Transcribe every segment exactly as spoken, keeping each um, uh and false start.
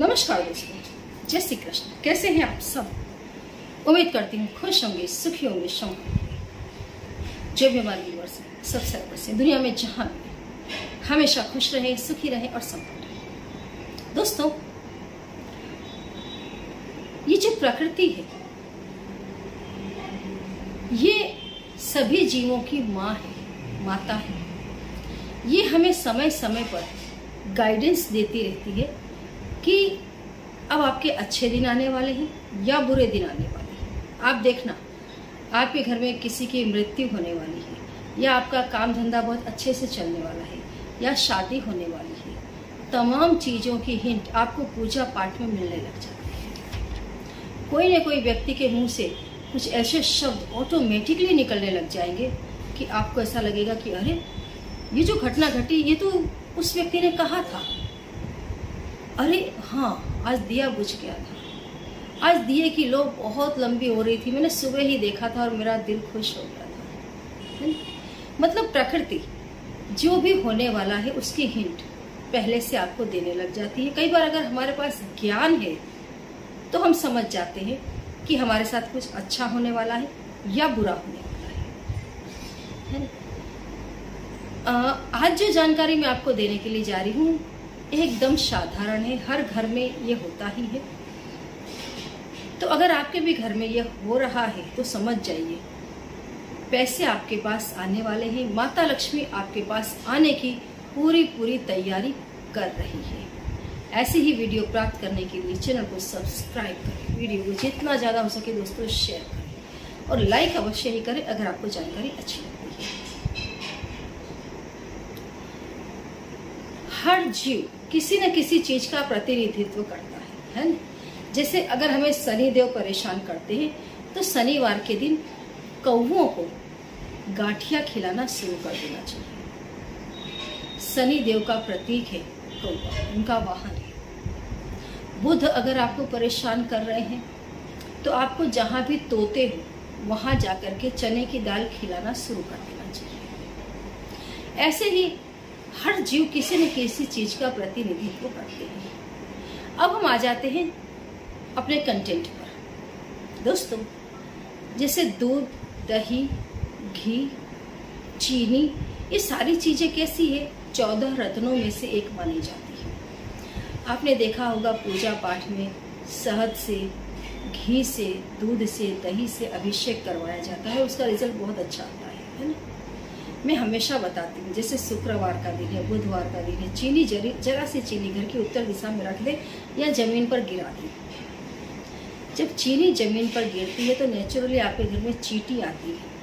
नमस्कार दोस्तों, जय श्री कृष्ण। कैसे हैं आप सब? उम्मीद करती हूँ खुश होंगे, सुखी होंगे, संपन्न होंगे। जो भी हमारे व्यूअर्स हैं, सब सर्वर से दुनिया में जहाँ भी हमेशा खुश रहे, सुखी रहे और संपन्न रहे। दोस्तों, ये जो प्रकृति है, ये सभी जीवों की माँ है, माता है। ये हमें समय समय पर गाइडेंस देती रहती है कि अब आपके अच्छे दिन आने वाले हैं या बुरे दिन आने वाले हैं। आप देखना, आपके घर में किसी की मृत्यु होने वाली है, या आपका काम धंधा बहुत अच्छे से चलने वाला है, या शादी होने वाली है। तमाम चीज़ों की हिंट आपको पूजा पाठ में मिलने लग जाती है। कोई न कोई व्यक्ति के मुंह से कुछ ऐसे शब्द ऑटोमेटिकली निकलने लग जाएंगे कि आपको ऐसा लगेगा कि अरे, ये जो घटना घटी ये तो उस व्यक्ति ने कहा था। अरे हाँ, आज दिया बुझ गया था, आज दिए की लो बहुत लंबी हो रही थी, मैंने सुबह ही देखा था और मेरा दिल खुश हो गया था। है? मतलब प्रकृति जो भी होने वाला है उसकी हिंट पहले से आपको देने लग जाती है। कई बार अगर हमारे पास ज्ञान है तो हम समझ जाते हैं कि हमारे साथ कुछ अच्छा होने वाला है या बुरा होने वाला है। है? आ, आज जो जानकारी मैं आपको देने के लिए जा रही हूँ एकदम साधारण है, हर घर में ये होता ही है। तो अगर आपके भी घर में ये हो रहा है तो समझ जाइए, पैसे आपके पास आने वाले हैं। माता लक्ष्मी आपके पास आने की पूरी पूरी तैयारी कर रही है। ऐसी ही वीडियो प्राप्त करने के लिए चैनल को सब्सक्राइब करें, वीडियो को जितना ज़्यादा हो सके दोस्तों शेयर करें और लाइक अवश्य ही करें अगर आपको जानकारी अच्छी लगती है। हर जीव किसी न किसी चीज का प्रतिनिधित्व करता है, है न? जैसे अगर हमें शनिदेव परेशान करते हैं तो शनिवार के दिन कौवों को गाठिया खिलाना शुरू कर देना चाहिए। शनिदेव का प्रतीक है कौवा, उनका वाहन है। बुध अगर आपको परेशान कर रहे हैं तो आपको जहां भी तोते हो वहां जाकर के चने की दाल खिलाना शुरू कर देना चाहिए। ऐसे ही हर जीव किसी न किसी चीज का प्रतिनिधित्व करते हैं। अब हम आ जाते हैं अपने कंटेंट पर। दोस्तों, जैसे दूध, दही, घी, चीनी, ये सारी चीजें कैसी है? चौदह रत्नों में से एक मानी जाती है। आपने देखा होगा पूजा पाठ में शहद से, घी से, दूध से, दही से अभिषेक करवाया जाता है, उसका रिजल्ट बहुत अच्छा आता है, है ना? मैं हमेशा बताती हूँ, जैसे शुक्रवार का दिन है, बुधवार का दिन है, चीनी जरी जरा सी चीनी घर की उत्तर दिशा में रख दे या जमीन पर गिरा दे। जब चीनी जमीन पर गिरती है तो नेचुरली आपके घर में चींटी आती है।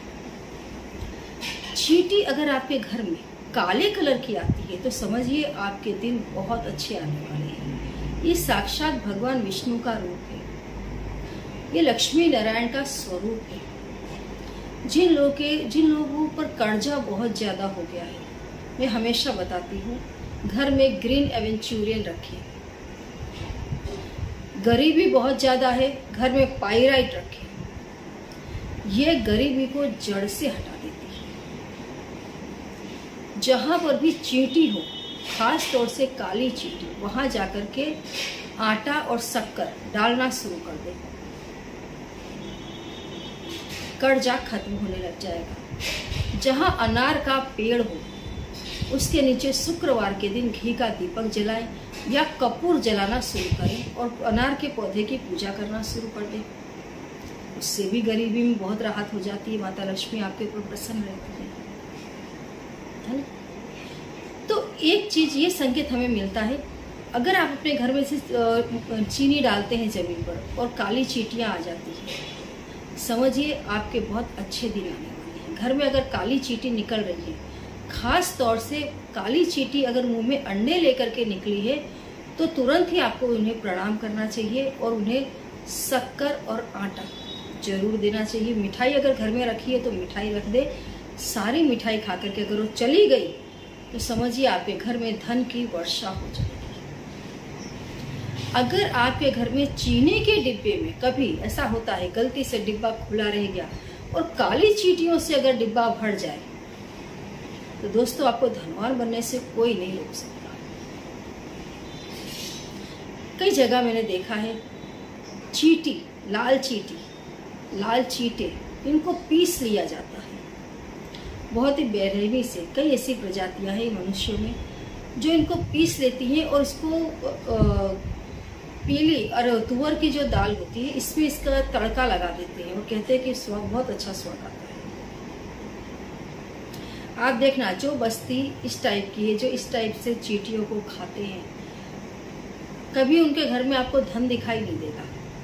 चींटी अगर आपके घर में काले कलर की आती है तो समझिए आपके दिन बहुत अच्छे आने वाले हैं। ये साक्षात भगवान विष्णु का रूप है, ये लक्ष्मी नारायण का स्वरूप है। जिन लोगों के जिन लोगों पर कर्जा बहुत ज्यादा हो गया है, मैं हमेशा बताती हूँ घर में ग्रीन एवेंचुरियन रखें। गरीबी बहुत ज्यादा है, घर में पाइराइट रखें। ये गरीबी को जड़ से हटा देती है। जहां पर भी चींटी हो, खास तौर से काली चींटी, वहां जाकर के आटा और शक्कर डालना शुरू कर दें। कर्जा खत्म होने लग जाएगा। जहां अनार का पेड़ हो उसके नीचे शुक्रवार के दिन घी का दीपक जलाएं या कपूर जलाना शुरू करें और अनार के पौधे की पूजा करना शुरू कर दें। उससे भी गरीबी में बहुत राहत हो जाती है। माता लक्ष्मी आपके ऊपर प्रसन्न रहती है, है? तो एक चीज ये संकेत हमें मिलता है, अगर आप अपने घर में से चीनी डालते हैं जमीन पर और काली चींटियां आ जाती है, समझिए आपके बहुत अच्छे दिन आने वाले हैं। घर में अगर काली चींटी निकल रही है, खास तौर से काली चींटी अगर मुंह में अंडे लेकर के निकली है तो तुरंत ही आपको उन्हें प्रणाम करना चाहिए और उन्हें शक्कर और आटा जरूर देना चाहिए। मिठाई अगर घर में रखी है तो मिठाई रख दे। सारी मिठाई खा करके अगर वो चली गई तो समझिए आपके घर में धन की वर्षा हो जाएगी। अगर आपके घर में चीनी के डिब्बे में कभी ऐसा होता है गलती से डिब्बा खुला रह गया और काली चींटियों से अगर डिब्बा भर जाए तो दोस्तों आपको धनवान बनने से कोई नहीं रोक सकता। कई जगह मैंने देखा है चींटी, लाल चींटी, लाल चींटे, इनको पीस लिया जाता है बहुत ही बेरहमी से। कई ऐसी प्रजातियां हैं मनुष्यों में जो इनको पीस लेती हैं और इसको पीली और तुअर की जो दाल होती है इसमें इसका तड़का लगा देते हैं और कहते हैं कि स्वाद, बहुत अच्छा स्वाद आता है। आप देखना, जो बस्ती इस टाइप की है, जो इस टाइप से चींटियों को खाते हैं, कभी उनके घर में आपको धन दिखाई नहीं देगा।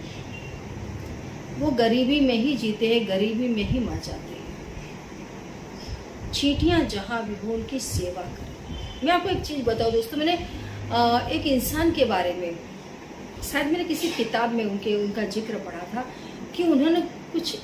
वो गरीबी में ही जीते हैं, गरीबी में ही मर जाते हैं। चींटियां जहां भी हो उनकी सेवा करें। मैं आपको एक चीज बताऊं दोस्तों, मैंने एक इंसान के बारे में, शायद मैंने किसी किताब में उनके उनका जिक्र पढ़ा था कि उन्होंने कुछ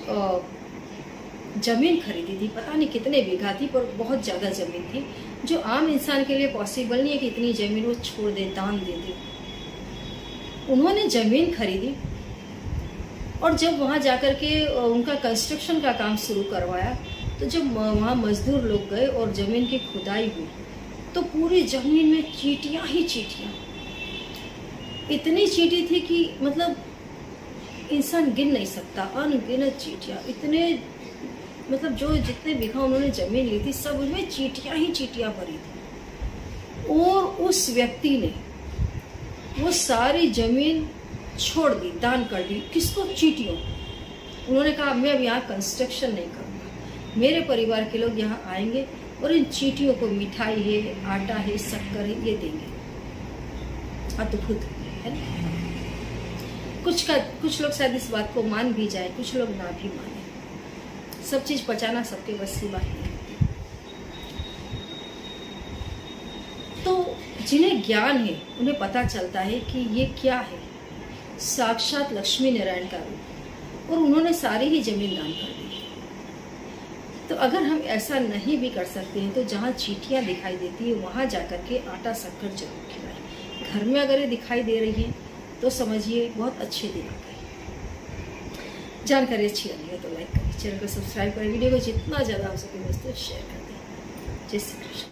जमीन खरीदी थी, पता नहीं कितने बीघा थी, पर बहुत ज़्यादा जमीन थी, जो आम इंसान के लिए पॉसिबल नहीं है कि इतनी जमीन वो छोड़ दे, दान दे दे। उन्होंने जमीन खरीदी और जब वहाँ जाकर के उनका कंस्ट्रक्शन का काम शुरू करवाया, तो जब वहाँ मजदूर लोग गए और ज़मीन की खुदाई हुई तो पूरी ज़मीन में चींटियाँ ही चींटियाँ, इतनी चींटी थी कि मतलब इंसान गिन नहीं सकता, अनगिनत चींटियाँ, इतने मतलब जो जितने बीघा उन्होंने जमीन ली थी सब उसमें चींटियाँ ही चींटियाँ भरी थी। और उस व्यक्ति ने वो सारी जमीन छोड़ दी, दान कर दी। किसको? चींटियों। उन्होंने कहा मैं अब यहाँ कंस्ट्रक्शन नहीं करूँगा, मेरे परिवार के लोग यहाँ आएंगे और इन चींटियों को मिठाई है, आटा है, शक्कर है, ये देंगे। अद्भुत है ना? कुछ का कुछ लोग शायद इस बात को मान भी जाए, कुछ लोग ना भी माने। सब चीज पचाना सबके बस की बात नहीं होती। तो जिन्हें ज्ञान है उन्हें पता चलता है कि ये क्या है, साक्षात लक्ष्मी नारायण का रूप, और उन्होंने सारी ही जमीन दान कर दी। तो अगर हम ऐसा नहीं भी कर सकते हैं तो जहाँ चींटियाँ दिखाई देती है वहाँ जाकर के आटा शक्कर जरूर खिलाएं। घर में अगर ये दिखाई दे रही है तो समझिए बहुत अच्छे दिन आ गए। जानकारी अच्छी लगी है तो लाइक करें, चैनल को सब्सक्राइब करें, वीडियो को जितना ज़्यादा हो सके दोस्तों शेयर कर दें। जय श्री कृष्ण।